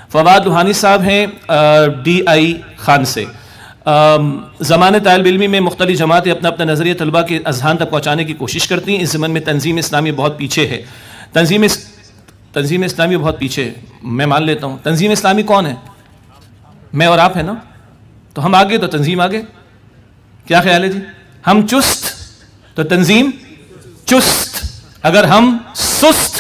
فواد روحانی صاحب ہیں DI خان سے. زمانۂ طالب علمی میں مختلف جماعتیں اپنا اپنا نظریہ طلباء کے اذہان تک پہنچانے کی کوشش کرتی ہیں. اس ضمن میں تنظیم اسلامی بہت پیچھے ہے. تنظیم اسلامی بہت پیچھے ہے، میں مان لیتا ہوں. تنظیم اسلامی کون ہے؟ میں اور آپ ہیں نا. تو ہم آگے تو تنظیم آگے. کیا خیال ہے جی؟ ہم چست تو تنظیم چست. اگر ہم سست،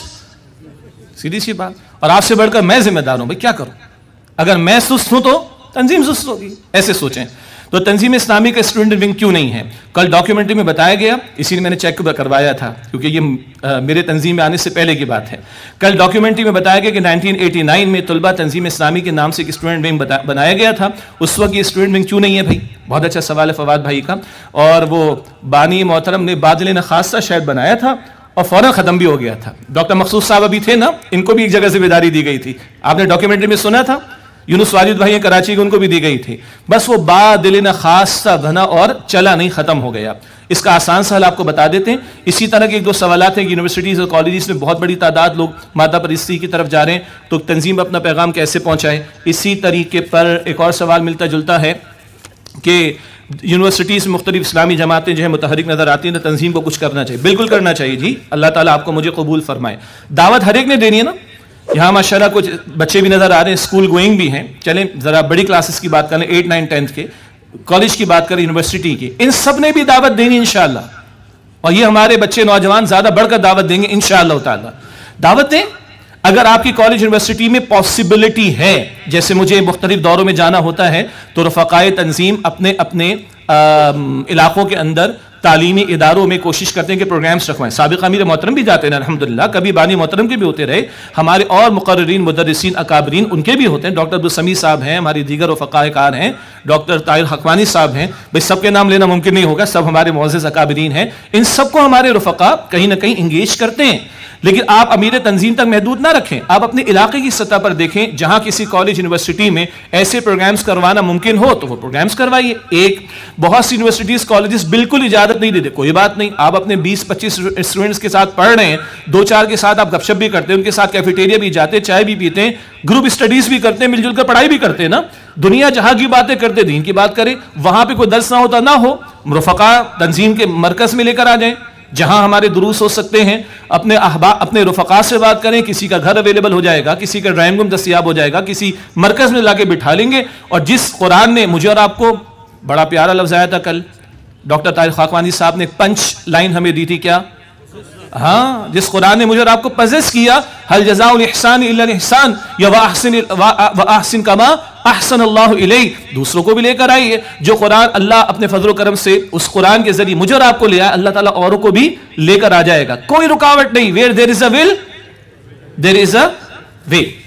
سیدھی سی بات. اور آپ سے بڑھ کر میں ذمہ دار ہوں. بھائی کیا کروں؟ اگر میں سست ہوں تو تنظیم سست ہوگی. ایسے سوچیں. تو تنظیم اسلامی کا اسٹوڈنٹ ونگ کیوں نہیں ہے؟ کل ڈاکیومنٹری میں بتایا گیا، اسی لیے میں نے چیک کروایا تھا کیونکہ یہ میرے تنظیم میں آنے سے پہلے کی بات ہے. کل ڈاکیومنٹری میں بتایا گیا کہ 1989 میں طلبہ تنظیم اسلامی کے نام سے ایک اسٹوڈنٹ ونگ بنایا گیا تھا. اس وقت یہ اسٹوڈنٹ ونگ کیوں نہیں ہے بھائی؟ بہت اچھا سوال ہے فواد بھائی کا. اور وہ بانی محترم نے بادل خاصہ شاید بنایا تھا اور فوراً ختم بھی ہو گیا تھا. ڈاکٹر مخصوص صاحب ابھی تھے نا، ان کو بھی ایک جگہ ذمہ داری دی گئی تھی. آپ نے ڈاکیومنٹری میں سنا تھا. یونس واجد بھائی کراچی کے، ان کو بھی دی گئی تھی. بس وہ بادل خاصہ بنا اور چلا نہیں، ختم ہو گیا. اس کا آسان سا حل آپ کو بتا دیتے ہیں. اسی طرح کے ایک دو سوالات ہیں کہ یونیورسٹیز اور کالجز میں بہت بڑی تعداد لوگ مادہ پرستی کی طرف جا رہے ہیں، تو تنظیم اپنا پیغام کیسے پہنچائے. اسی طریقے پر ایک اور سوال ملتا جلتا ہے کہ یونیورسٹیز میں مختلف اسلامی جماعتیں جو ہے متحرک نظر آتی ہیں، تو تنظیم کو کچھ کرنا چاہیے. بالکل کرنا چاہیے جی. اللہ تعالیٰ آپ کو مجھے قبول فرمائے. دعوت ہر ایک نے دینی ہے نا. یہاں ماشاءاللہ کچھ بچے بھی نظر آ رہے ہیں، اسکول گوئنگ بھی ہیں. چلیں ذرا بڑی کلاسز کی بات کریں، 8, 9, 10 کے. کالج کی بات کریں، یونیورسٹی کی. ان سب نے بھی دعوت دینی انشاءاللہ. اور یہ ہمارے بچے نوجوان زیادہ بڑھ کر دعوت دیں گے انشاءاللہ تعالیٰ. دعوت دیں. اگر آپ کی کالج یونیورسٹی میں پاسبلٹی ہے، جیسے مجھے مختلف دوروں میں جانا ہوتا ہے، تو رفقائے تنظیم اپنے اپنے علاقوں کے اندر تعلیمی اداروں میں کوشش کرتے ہیں کہ پروگرامز رکھوائیں. سابق امیر محترم بھی جاتے ہیں الحمدللہ، کبھی بانی محترم کے بھی ہوتے رہے، ہمارے اور مقررین مدرسین اکابرین ان کے بھی ہوتے ہیں. ڈاکٹر عبدالسمیع صاحب ہیں، ہماری دیگر رفقائے کار ہیں، ڈاکٹر طاہر حقوانی صاحب ہیں. بھئی سب کے نام لینا ممکن نہیں ہوگا، سب ہمارے معزز اکابرین ہیں. ان سب کو ہمارے رفقا کہیں نہ کہیں انگیج کرتے ہیں. لیکن آپ امیر تنظیم تک محدود نہ رکھیں. آپ اپنے علاقے کی سطح پر دیکھیں، جہاں کسی کالج یونیورسٹی میں ایسے پروگرامز کروانا ممکن ہو تو وہ پروگرامز کروائیے. ایک بہت سی یونیورسٹیز کالجز بالکل اجازت نہیں دیتے، کوئی بات نہیں. آپ اپنے 20-25 اسٹوڈنٹس کے ساتھ پڑھ رہے ہیں، 2-4 کے ساتھ آپ گپ شپ بھی کرتے ہیں، ان کے ساتھ کیفیٹیریا بھی جاتے ہیں، چائے بھی پیتے ہیں، گروپ اسٹڈیز بھی کرتے ہیں، مل جل کر پڑھائی بھی کرتے ہیں نا. دنیا جہاں کی باتیں کرتے دین کی بات کریں. وہاں پہ کوئی درس نہ ہوتا نہ ہو، رفقا تنظیم کے مرکز میں لے کر آ جائیں جہاں ہمارے دروس ہو سکتے ہیں. اپنے رفقا سے بات کریں، کسی کا گھر اویلیبل ہو جائے گا، کسی کا ڈرائنگ روم دستیاب ہو جائے گا، کسی مرکز میں لا کے بٹھا لیں گے. اور جس قرآن نے مجھے اور آپ کو بڑا پیارا لفظ آیا تھا کل، ڈاکٹر طاہر خاقوانی صاحب نے پنچ لائن ہمیں دی تھی، کیا؟ ہاں، جس قرآن نے مجھے اور آپ کو پزیس کیا، حل جزاء الاحسان الا الاحسان یا واحسن کما احسن اللہ الیک. دوسروں کو بھی لے کر آئیے. جو قرآن اللہ اپنے فضل و کرم سے اس قرآن کے ذریعے مجھے اور آپ کو لے آیا، اللہ تعالیٰ اوروں کو بھی لے کر آ جائے گا. کوئی رکاوٹ نہیں. where there is a will there is a way.